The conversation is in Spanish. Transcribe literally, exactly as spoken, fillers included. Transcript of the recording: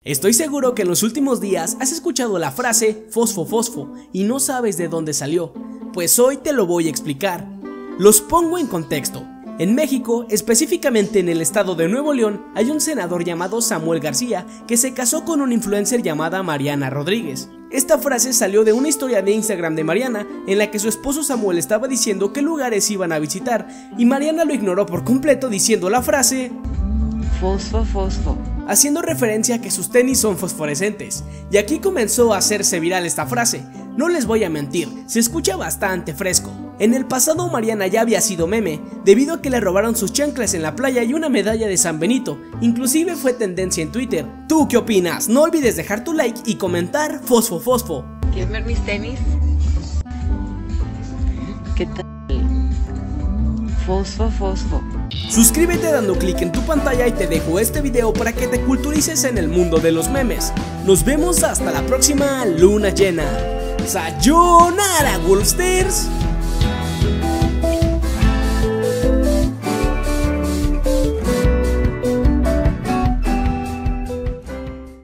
Estoy seguro que en los últimos días has escuchado la frase fosfo fosfo y no sabes de dónde salió, pues hoy te lo voy a explicar. Los pongo en contexto. En México, específicamente en el estado de Nuevo León, hay un senador llamado Samuel García que se casó con una influencer llamada Mariana Rodríguez. Esta frase salió de una historia de Instagram de Mariana en la que su esposo Samuel estaba diciendo qué lugares iban a visitar y Mariana lo ignoró por completo diciendo la frase fosfo fosfo, haciendo referencia a que sus tenis son fosforescentes, y aquí comenzó a hacerse viral esta frase. No les voy a mentir, se escucha bastante fresco. En el pasado Mariana ya había sido meme, debido a que le robaron sus chanclas en la playa y una medalla de San Benito, inclusive fue tendencia en Twitter. ¿Tú qué opinas? No olvides dejar tu like y comentar fosfo fosfo. ¿Quieres ver mis tenis? ¿Qué tal? Fosfo fosfo. Suscríbete dando clic en tu pantalla y te dejo este video para que te culturices en el mundo de los memes. Nos vemos hasta la próxima luna llena. ¡Sayonara, Wolfsters!